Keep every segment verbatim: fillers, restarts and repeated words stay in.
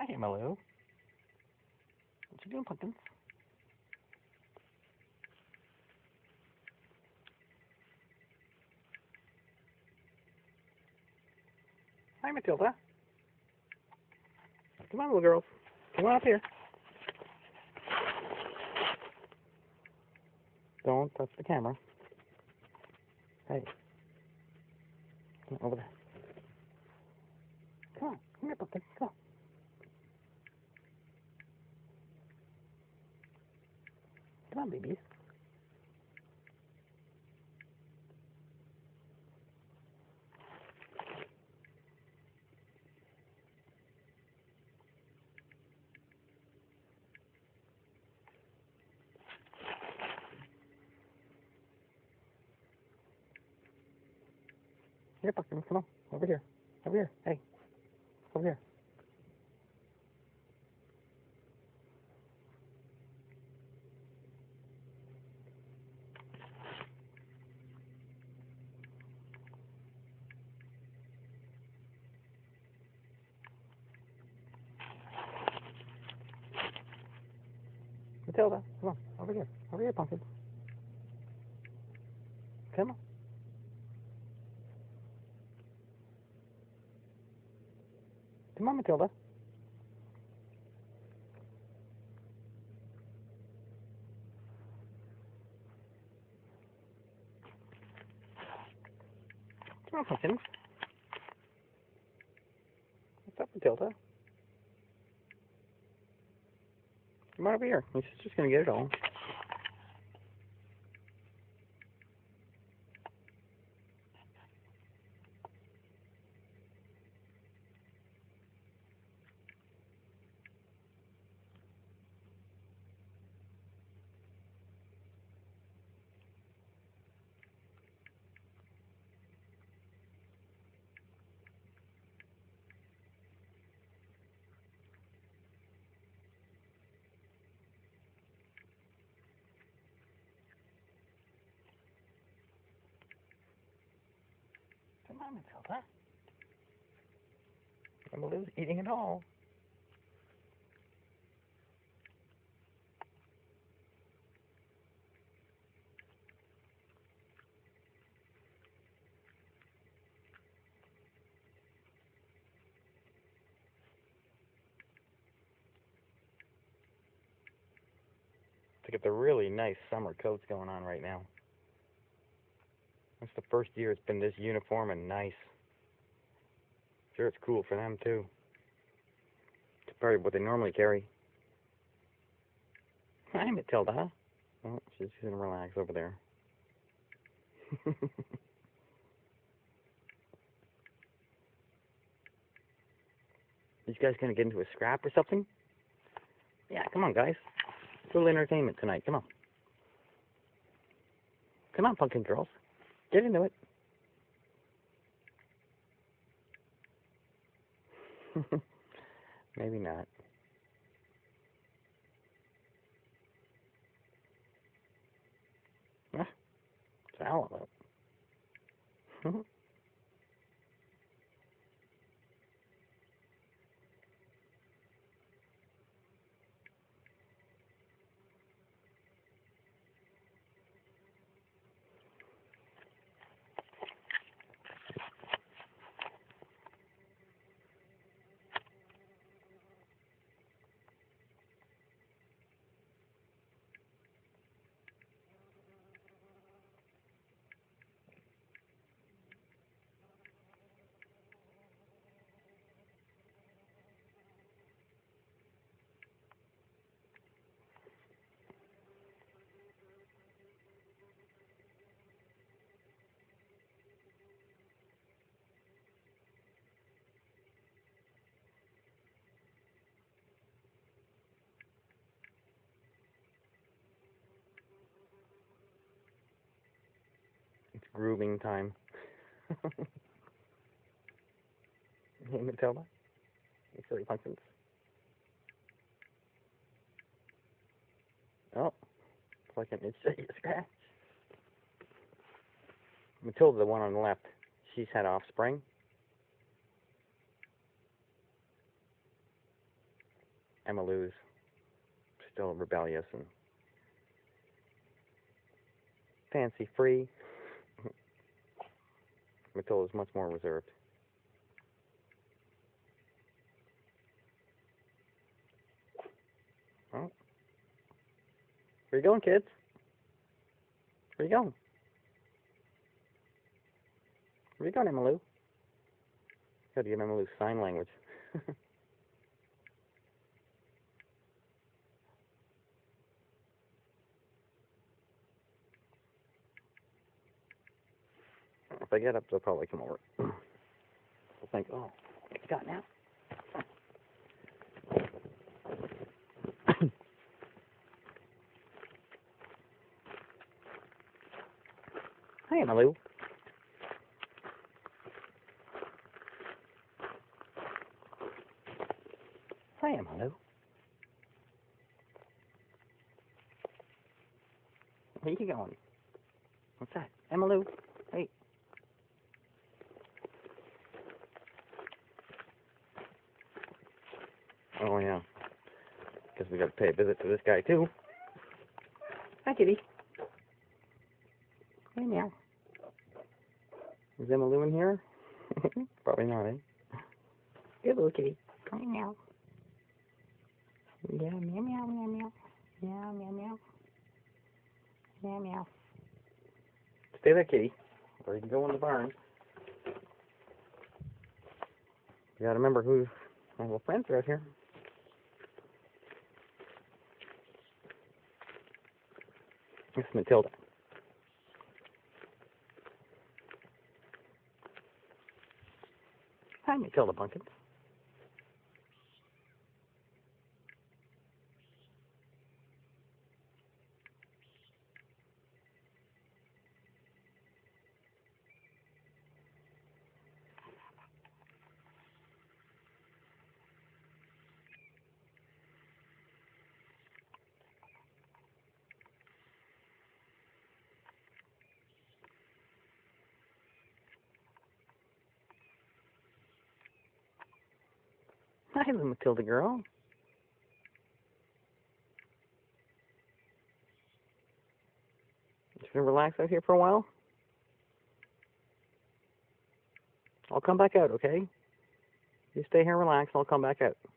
Hi, Emmylou. What you doing, Pumpkins? Hi, Matilda. Come on, little girls. Come on up here. Don't touch the camera. Hey. Come on, over there. Come on. Come here, Pumpkin. Come on. Come on, babies. Here, Pumpkin. Come on. Over here. Over here. Hey. Over here. Matilda, come on. Over here. Over here, Pumpkin. Come on. Come on, Matilda. Come on, Pumpkins. What's up, Matilda? Come on over here. My sister's gonna get it all. Come on, Matilda. Emmylou's eating it all. To get the really nice summer coats going on right now. It's the first year it's been this uniform and nice. Sure, it's cool for them too. Compared to what they normally carry. Hi, Matilda. Oh, she's gonna relax over there. You guys gonna get into a scrap or something? Yeah, come on, guys. It's a little entertainment tonight. Come on. Come on, pumpkin girls. Get into it. Maybe not. Ah, it's all about. It's grooming time. Hey, Matilda. You silly pumpkins. Oh, it's like an itch that you scratch. Matilda, the one on the left, she's had offspring. Emma Lou's still rebellious and fancy free. Matilda's much more reserved. Oh. Where you going, kids? Where you going? Where you going, Emma Lou? Gotta get Emma Lou's sign language. If I get up, they'll probably come over. They'll think, oh, what you got now? Hi, Emma Lou. Hi, Emma Lou. Where you going? What's that? Emma Lou? Hey. Oh, yeah. Guess we gotta pay a visit to this guy, too. Hi, kitty. Hey, meow. Is Emma Lou in here? Probably not, eh? Good little kitty. Hi, meow. Yeah, meow, meow, meow, meow. Meow, meow, meow. Meow, meow. Stay there, kitty. Or you can go in the barn. You gotta remember who my little friends are out here. This is Matilda. Hi, Matilda Bunkins. Hi, little Matilda girl. You gonna relax out here for a while? I'll come back out, okay? You stay here, relax, I'll come back out.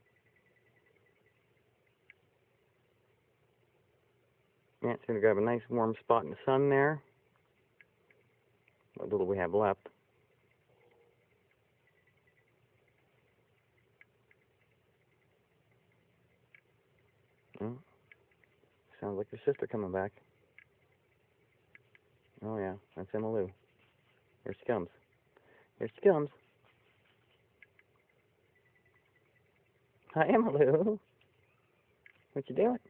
Yeah, it's gonna grab a nice warm spot in the sun there. What little we have left. Oh, sounds like your sister coming back. Oh yeah, that's Emma Lou. Here she comes. Here she comes. Hi, Emma Lou. What you doing?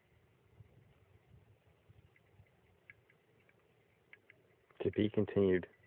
To be continued.